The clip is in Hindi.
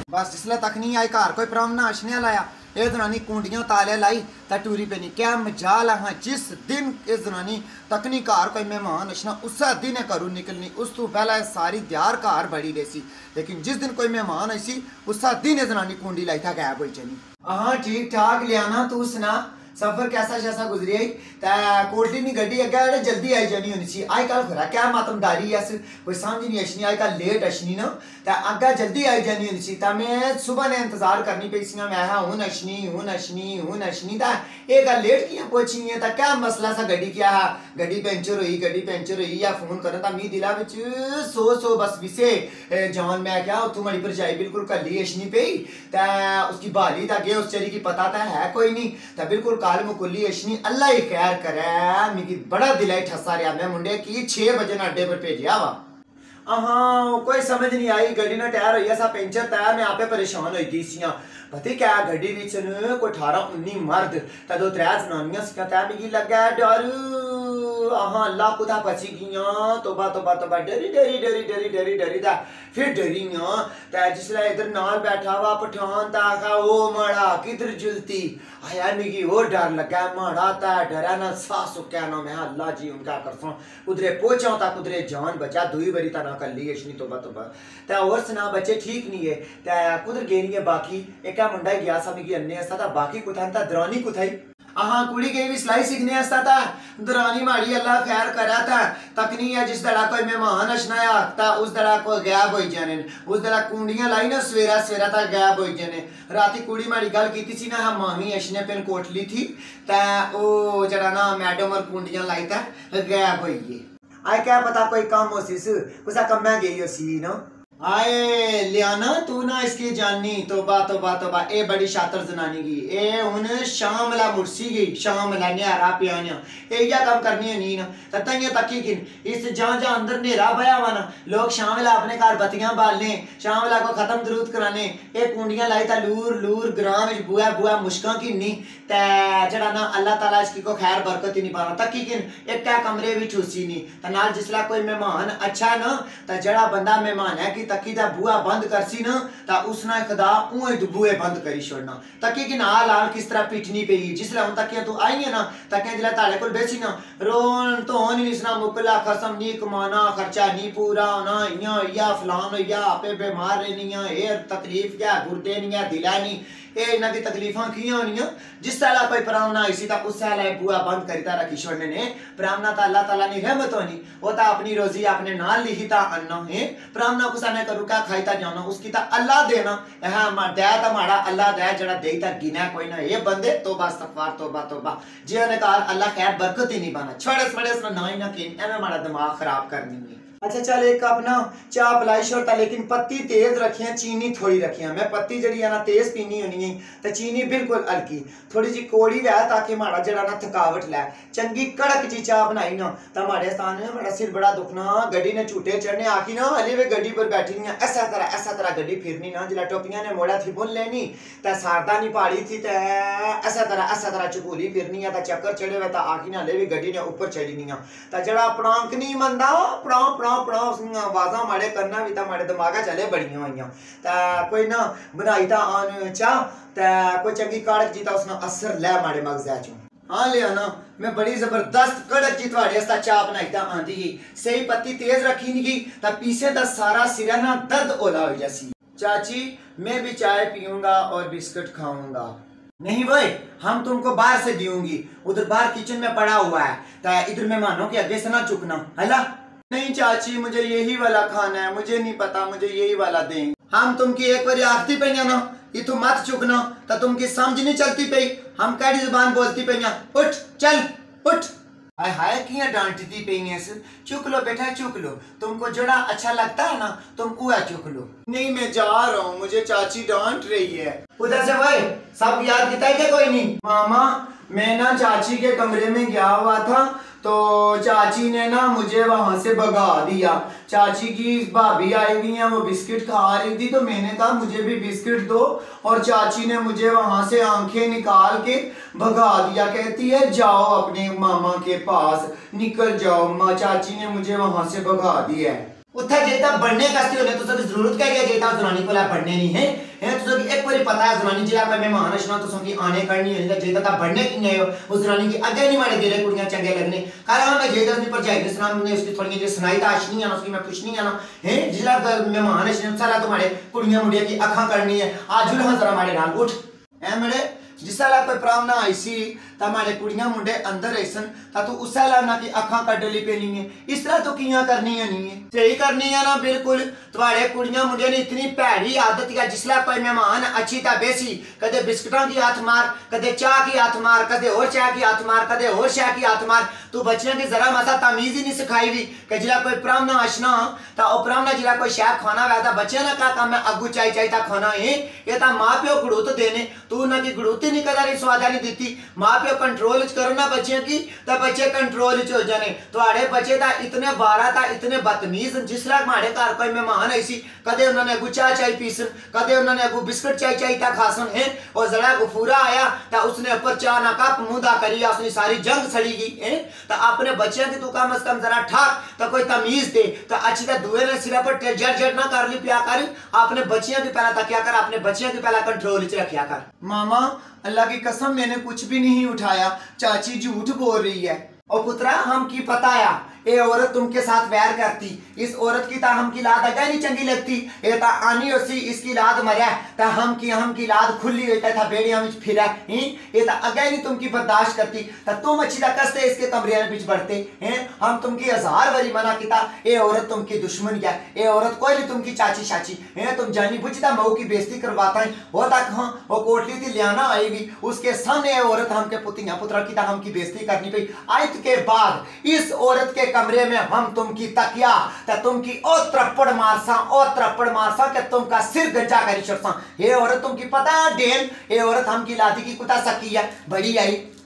बस जिसले तक नहीं आई घर कोई प्रामना अशने लाया ये जनानी कुंडियां ताले लाई तो टूरी पे नहीं क्या मजाल हाँ जिस दिन इस जनानी तकनी घर कोई मेहमान अशना उस दिन घरों निकलनी उस तो पहले सारी त्यार घर बड़ी रही सी लेकिन जिस दिन कोई मेहमान आई सी उस दिन ये जनानी कुंडी लाई था गैब हो चली। हाँ ठीक ठाक लियाना तू सुना सफर कैसा शैसा गुजरी आई कोटली नहीं गड्डी अगे जल्दी आई जानी होनी सी अजकल खरा क्या मातमदारी अस कोई समझ नहीं अछनी अजकल लेट अछनी ना तो अगे जल्दी आई जानी होनी सी मैं सुबह ने इंतजार करनी पई सी मैं हूँ अछनी तो ये गल लेट किया पहुंची है तो क्या मसला सा गड्डी क्या है गड्डी पेंचर हुई या फोन करना तो मी दिला बिच सो बस विसे जान मैं क्या उतों मड़ी भरजाई बिल्कुल कली अछनी पई तो उसकी बहाली तक गए उस चरी की पता तो है कोई नहीं तो बिल्कुल काल मुकुली अशनी अल्लाह ही खैर करे मिगी बड़ा दिलाई ठसा रहा मैं मुंडे की 6 बजे ना अड्डे पर भेजिया वा। हाँ कोई समझ नहीं आई गड्डी ना टायर होइया सा पेंचर था मैं आपे परेशान हो गई सी पता क्या गड्डी विच कोई 18-19 मर्द ते 2-3 जनानियां सी ते मिगी लगा डर हाँ अल्लाह कुदा बची गई तोबा डरी दा फिर डरी ते जिसले इधर नाल बैठा वा पठान ता आखा ओ माड़ा किधर जुलती आया मिगी और डर लगा माड़ा ता डरा ना सा सुक्या ना मैं अल्लाह जी उनका करसा उधरे पहुंचा ता उधरे जान बचा दुई बारी ता ना कर ली अशनी तोबा ते और सुना बच्चे ठीक नहीं है ते कुधर गए नहीं है बाकी एक मुंडा गया सा मिगी अन्ने अस्ता ता बाकी कुथान ता दरानी कुथाई हाँ कुड़ी गई भी सिलाई सीखने अस्ता था दरानी माड़ी अल्लाह खैर करा था तकनी है जिस दड़ा कोई मेहमान अशनाया ता उस दड़ा को गैब हो जाने उस दड़ा कुंडियां लाई ना सवेरा तक गैब हो जाने राती कुड़ी माड़ी गल की सी ना हम मामी अशने पेन कोटली थी ता ओ जड़ा ना मैडम और कुंडियां लाई था गैब हो गई आए क्या पता कोई काम हो सी कुछ कम गई हो सी ना आए लियाना तू ना इसकी जानी तोबा ए बड़ी शातर जनानी की ए हुन शाम ला मुर्सी गई शाम ला न्यारा पियाना ए या काम करनी है नी ना ततंगे तकी किन इस जहां अंदर नेरा भया हुआ ना लोग शाम ला अपने घर बत्तियां बालने शाम ला को खत्म दरूद कराने ए कुंडियां लाई ता लूर ग्राम विच बुआ मुश्कां की नी ते जड़ा ना अल्लाह ताला इसकी को खैर बरकत ही नहीं पाना तकी किन एक क्या कमरे विच हुसी नी ता नाल जिसला कोई मेहमान अच्छा ना ता जड़ा बंदा मेहमान है कि तकी दा बुआ बंद करसी ना ता उसना खुदा उए बुए बंद करी छोड़ना तकी कि नाल किस तरह पिटनी पई जिसले हुन तक तू आई है ना तके जिला ताले कोल बेसी ना रोन तो होनी निसना मुकला खसम नी कमाना खर्चा नी पूरा होना या फलान या आपे बीमार रहनिया ए तकलीफ क्या गुर्दे नी दिला नी ए इना दी तकलीफां कियां होनियां जिस साला कोई प्रावना इसी ता उस साला बुआ बंद करीता रखी छोड़ने ने प्रावना ता अल्लाह ताला नी रहमत होनी वो ता अपनी रोजी अपने नाल लिखिता अन्ना है प्रावना कुसाने करू क्या खाईता जाना उसकी ता अल्लाह देना हां दया ता माड़ा अल्लाह दया जड़ा देईता गिना कोई ना ये बंदे तौबा इस्तगफार तौबा जे ने कहा अल्लाह खैर बरकत ही नहीं बना छोड़े ना ही ना कि एवे माड़ा दिमाग खराब करनी है। अच्छा चल एक अपना चाह पिलाई छोड़ता लेकिन पत्ती तेज रखिया चीनी थोड़ी रखिया मैं पत्ती जड़ी है ना तेज पीनी होनी है तो चीनी बिल्कुल हल्की थोड़ी जी कोड़ी लै ताकि माड़ा जड़ा ना थकावट लै चंगी कड़क जी चाह बनाई ना तो हमारे स्थान में बड़ा सिर बड़ा दुखना गड्डी ने झूठे चढ़ने आखी ना हले वे गड्डी पर बैठी नहीं ऐसा तरह गड्डी फिरनी ना जिला टोपियां ने मोड़ा थी बुन लेनी तो सारदा नहीं पाड़ी थी तो ऐसा तरह चुकूली फिरनी है तो चक्कर चढ़े हुए तो आखी ना हले भी गड्डी ने ऊपर चढ़ी नहीं तो जड़ा प्रांक नहीं मनता आवाजा माड़े करना भी माड़े दिमागा चले बड़ियां हुई कोई ना बनाई था आन चाह कोई चंगी कड़क जी उसना असर लै माड़े मगजा चो हाँ लिया ना मैं बड़ी जबरदस्त कड़क जी थोड़े चाह बनाई था आंदी गई सही पत्ती तेज रखी नहीं गई तो पीछे दा सारा सिरा ना दर्द ओला हो जासी चाची मैं भी चाय पीऊंगा और बिस्किट खाऊंगा नहीं भाई हम तुमको बाहर से दूंगी उधर बाहर किचन में पड़ा हुआ है तो इधर मेहमानों के आगे से ना चुकना है नहीं चाची मुझे यही वाला खाना है मुझे नहीं पता मुझे यही वाला दें हम तुमकी एक बार आखती पे ना ये तू मत चुकना तो तुमकी समझ नहीं चलती पे हम कैडी जुबान बोलती पे उठ चल उठ हाय हाय किया डांटती पे चुक लो बेटा चुक लो तुमको जड़ा अच्छा लगता है ना तुम कुआ चुक लो नहीं मैं जा रहा हूँ मुझे चाची डांट रही है उधर से भाई सब याद किता है कोई नहीं मामा मैं ना चाची के कमरे में गया हुआ था तो चाची ने ना मुझे वहां से भगा दिया चाची की भाभी आई हुई है वो बिस्किट खा रही थी तो मैंने कहा मुझे भी बिस्किट दो और चाची ने मुझे वहां से आंखें निकाल के भगा दिया कहती है जाओ अपने मामा के पास निकल जाओ माँ चाची ने मुझे वहां से भगा दिया है। उत्थे जेता बढ़ने कसती होने तो सबकी जरूरत क्या है जेता जनानी को ला बढ़ने नहीं है तो सबकी एक बारी पता है जनानी जिला कोई मेहमान आना तो सबकी आने करनी है जेता ता बढ़ने की नहीं हो उस जनानी की आगे नहीं मारे दे रहे कुड़ियां चंगे लगने कल हम जेता ने पर जाए जिस नाम ने उसकी थोड़ी जी सुनाई ता आशनी है उसकी मैं पूछनी है ना है जिला मेहमान आना सारा तुम्हारे कुड़ियां मुंडिया की आंखां करनी है आज जुल जरा हमारे नाल उठ ए मेरे जिसला कोई प्रावना आईसी ता मारे कुड़ियां मुंडे अंदर ऐसन ता तू उसला ना की अखां कड ली पेनी है इस तरह तो कियां करनी है नहीं है सही करनी है ना बिल्कुल तुम्हारे कुड़ियां मुंडे ने इतनी भैड़ी आदत है जिसला कोई मेहमान अच्छी ता बेसी कदे बिस्कुटां की हाथ मार कदे चाह की हाथ मार कदे और चाह की हाथ मार कदे और चाह की हाथ मार तू बच्चियों की जरा मसा तमीज ही नहीं सिखाई हुई कि जिला कोई प्रावना आशना ता ओ प्रावना जिला कोई शायद खाना वैदा बच्चे ना का काम है अगू चाई चाई ता खाना है ये ता मां प्यो गुड़ूत देने तू ना की गुड़ूती नहीं कदारी स्वादा नहीं देती मां प्यो कंट्रोल करो ना बच्चियों की तो बच्चे कंट्रोल हो जाने तुम्हारे बच्चे ता इतने बारा ता इतने बदतमीज जिसला हमारे घर कोई मेहमान ऐसी कदे उन्होंने अगू चाय चाय पीसन कदे उन्होंने अगू बिस्कुट चाय चाय ता खासन है और जरा गुफूरा आया ता उसने ऊपर चाह ना कप मुंह करी उसने सारी जंग सड़ी गई है तो अपने बच्चे की तू कम से कम जरा ठाक तो कोई तमीज दे तो अच्छी तरह दुए ने सिरा पर जट जट ना कर ली पिया कर अपने बच्चियों की पहला तकिया कर अपने बच्चियों की पहला कंट्रोल च रखिया कर मामा अल्लाह की कसम मैंने कुछ भी नहीं उठाया चाची झूठ बोल रही है और पुत्रा हम की पताया ये औरत तुमके साथ वैर करती इस औरत की ता हम की लाद अगर नहीं चंगी लगती ये ता आनी उसी इसकी लाद मरा ता हम की लाद खुली होता था बेड़िया में फिरा ये ता अगर नहीं तुम की बर्दाश्त करती ता तुम अच्छी तरह कसते इसके कमरे में बीच बढ़ते हैं हम तुमकी 1000 बारी मना किता ये औरत तुमकी दुश्मन क्या ये औरत कोई नहीं तुमकी चाची चाची है तुम जानी बुझता मऊ की बेइज्जती करवाता है वो तक हाँ वो कोटली थी लियाना आएगी उसके सामने ये औरत हमके पुतिया पुत्र की ता हम की बेइज्जती करनी पड़ी आज के बाद इस औरत के कमरे में हम तुमकी तकिया ता तुमकी ओ त्रप्पड़ मारसा के तुमका सिर गंजा करी छोड़सा ये औरत तुमकी पता डेन ये औरत हमकी लादी की कुता सकी है बड़ी आई